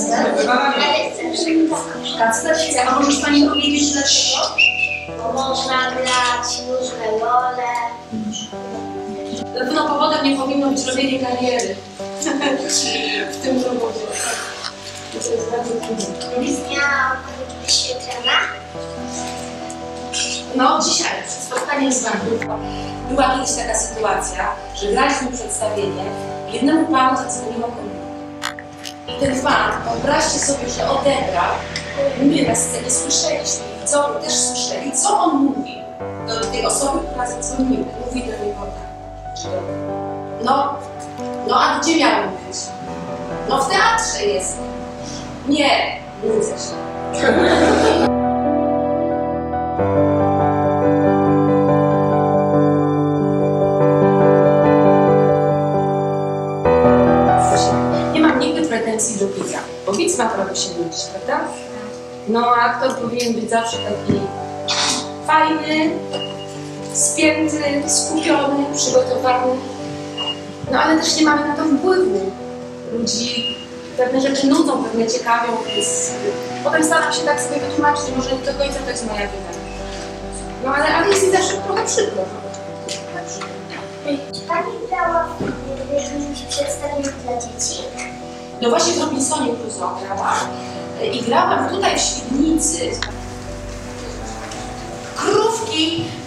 Kacper? A możesz Pani powiedzieć dlaczego? Bo można grać różne role. Na pewno powodem nie powinno być robienie kariery w tym zawodzie. To jest bardzo trudne. Miałam wyświetlona. No dzisiaj, przed spotkaniem z Wami, była kiedyś taka sytuacja, że graliśmy przedstawienie i jednemu panu zadzwoniło komórka. I ten pan, wyobraźcie sobie, że odebrał, my na scenie słyszeliśmy, widzowie też słyszeli, co on mówi do tej osoby, która zadzwoniła. Mówi do niego tak. No a gdzie miałem być? No w teatrze jest. Nie, nudzę się. Nie mam nigdy pretensji do widza, bo widz ma prawo się nudzić, prawda? No a aktor powinien być zawsze taki fajny, spięty, skupiony, przygotowany. No ale też nie mamy na to wpływu. Ludzi pewne rzeczy nudzą, pewne ciekawią, więc potem staram się tak sobie wytłumaczyć, może nie do końca to jest moja wina. No ale jest mi zawsze trochę przykro. Czy Pani grała w jakimś przedstawieniu dla dzieci? No właśnie w Robinsonie Crusoe grałam i grałam tutaj w Świdnicy. Krówki